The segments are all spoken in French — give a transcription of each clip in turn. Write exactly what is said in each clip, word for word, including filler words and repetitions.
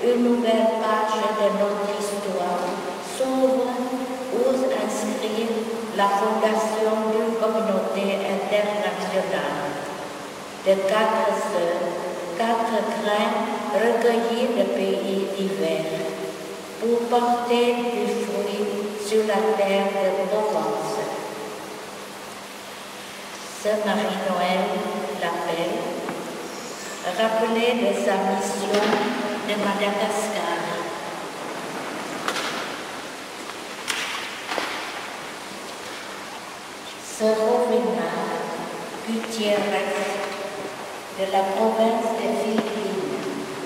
une nouvelle page de notre histoire s'ouvre où inscrire la fondation d'une communauté internationale de quatre sœurs, quatre grains recueillis de pays divers pour porter du fruit sur la terre de Provence. Sœur Marie-Noël l'appelle, rappelée de sa mission de Madagascar. Sœur Rowena Gutiérrez de la province des Philippines.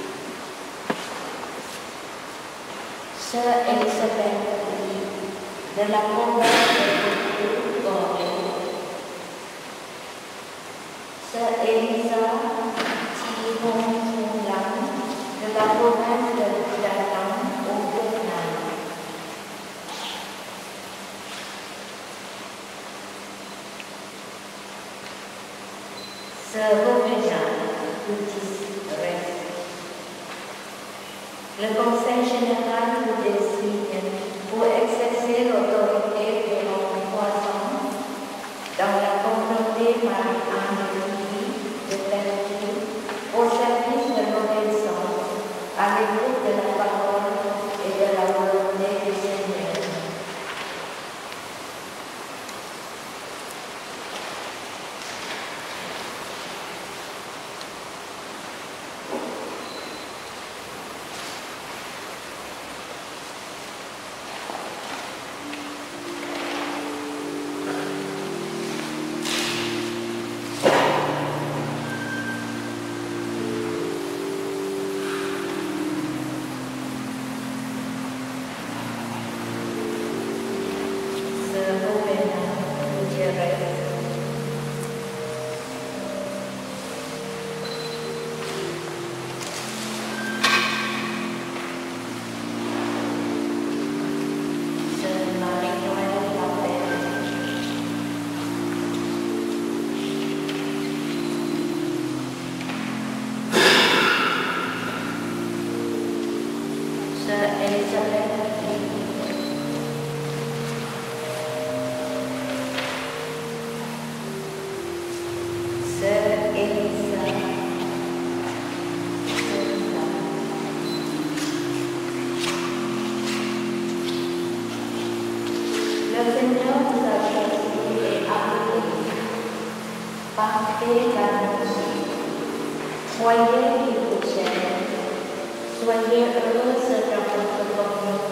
Sœur Elisabeth de la province de Corée. Sœur Elisa Tihon-Fulan de la province de Datang au Vietnam. Sœur Rowena Gutiérrez. Le Conseil général vous désigne pour exercer l'autorité durant trois ans dans la communauté Marie-Anne de Pertuis au service de l'obéissance, à l'écoute de la parole et de la volonté du Seigneur. Partez l'annonce. Soyez qui vous aime. Soyez heureuse dans votre communauté.